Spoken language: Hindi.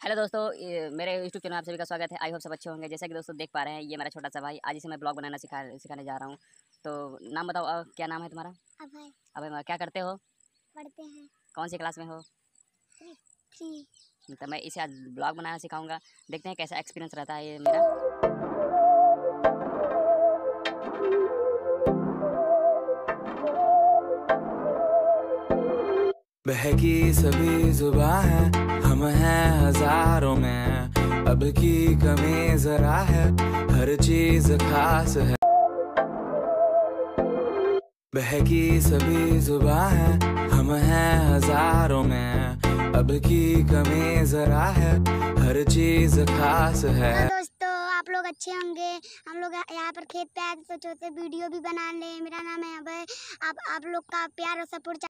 हेलो दोस्तों, मेरे यूट्यूब चैनल में आप सभी का स्वागत है। आई होप सब अच्छे होंगे। जैसा कि दोस्तों देख पा रहे हैं, ये मेरा छोटा सा भाई, आज इसे मैं ब्लॉग बनाना सिखाने जा रहा हूँ। तो नाम बताओ, क्या नाम है तुम्हारा? अभय। अभय, क्या करते हो? पढ़ते हैं। कौन सी क्लास में हो? 3। तो मैं इसे आज ब्लॉग बनाना सिखाऊंगा। देखते हैं कैसा एक्सपीरियंस रहता है ये मेरा। बहकी सभी जुबां है, हम हैं हजारों में। अब की कमी जरा है, हर चीज खास है। बहकी सभी जुबां है, हम हैं हजारों में। अब की कमी जरा है, हर चीज खास है। तो दोस्तों, आप लोग अच्छे होंगे। हम लोग यहाँ पर खेत पे आए तो सोचे वीडियो भी बना ले। मेरा नाम है अभय। आप लोग का प्यार और सपोर्ट